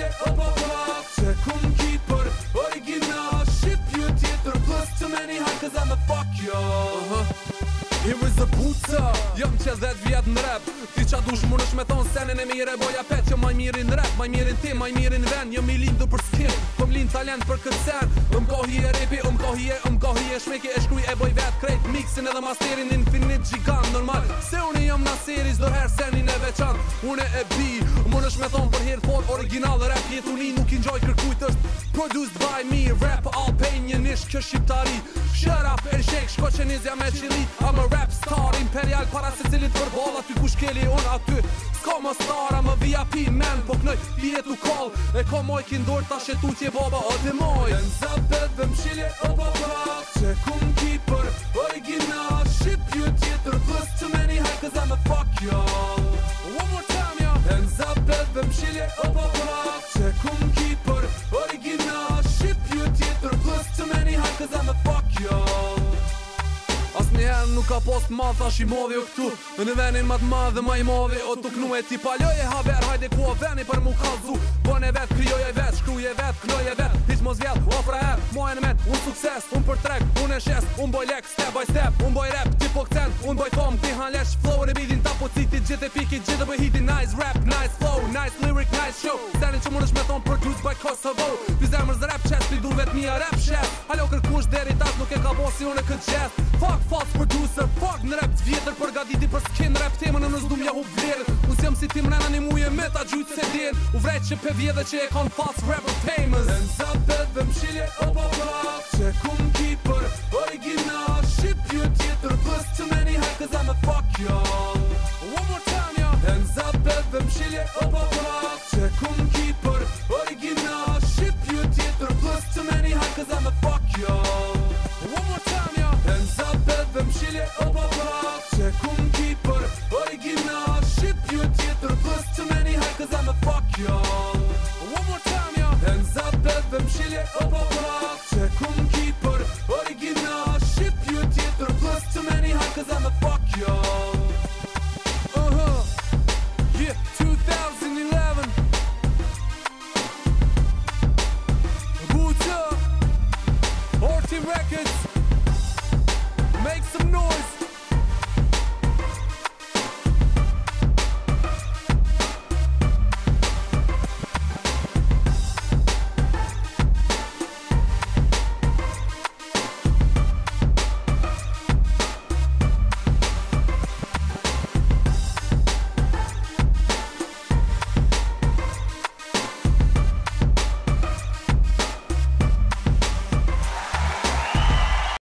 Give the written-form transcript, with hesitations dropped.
mshilje o populak që kum ki për original shqip ju tjetër plus too many high cause I'm a fuck yo. Here is a buta, jam që 10 vjet në rap. Ti qa dush mun është me thonë senin e mire boja pet që maj mirin rap, maj mirin tim, maj mirin ven. Jëm I lindu për skill, kom lind talent për këtë sen. Kohi e repi, kohi e shmeki e shkruj e boj vet krejt mixin edhe masterin infinit gjigant normal. Se unë jam na series do her senin e veçan. Une e bi, mun është me thonë për herë for original rap jetuni nuk I njoj kërkujt është produced by me. Rap Albanianish kjo shqiptari. Shut up and shake, shko që nizja me qili. I'm a rap star, imperial para se cilit përbol. Aty ku shkeli unë aty s'ka më star, I'm a VIP man. Po knoj, pijet u call e ko moj kindor ta shetu tje baba o të moj. Në zapet dhe mshilje o populak që kum ki për original shqip ju tjetër plus too many high cause I'm a fuck y'all. One more time y'all. Në zapet dhe mshilje o populak që kum ki për original shqip ju tjetër plus too many high cause I'm a fuck y'all. Asnjëherë nuk ka post madh thash I modhi o këtu në venin ma të madh dhe ma I modhi o tuk nu e ti paloje haber hajde ku o veni për mu kalzu. Bën e vet, kryoje vet, shkruje vet, knoje vet. Hiq mos vjell, ofra her, mojën e met. Unë sukses, unë për trek, unë e shes. Unë boj lek, step by step, unë boj rap, ti po këten. Unë boj fom, ti han lesh, flow e bidin ta po citi. Gjithë e piki, gjithë bëj hiti. Nice rap, nice flow, nice lyric, nice show. Stenin që mun është me thonë produced by Kosovo. Pi zemër zë rap chest, pi dur vet mija rap chef. Halo kërkush deri tas nuk e ka bosi unë këtë chest. Fuck false producer, fuck në rap t'vjetër. Për gaditi për skin rap temën në nëzdum ja hu vlerën. Unë s'jam si tim rena një muje me ta gjujtë se din. U vrejt që pe vjedhe që e kon false rapper famous. Në zapet dhe mshilje o populak që kum ki për original shqip ju tjetër plus too many high cause I'm a fuck y'all. One more time y'all. Në zapet dhe mshilje o populak që kum ki për original shqip ju tjetër plus too many high cause I'm a fuck y'all. One more time y'all. Në zapet dhe mshilje o populak që kum ki për original shqip ju tjetër plus too many high cause I'm a fuck y'all. One more time y'all. Në zapet dhe mshilje o populak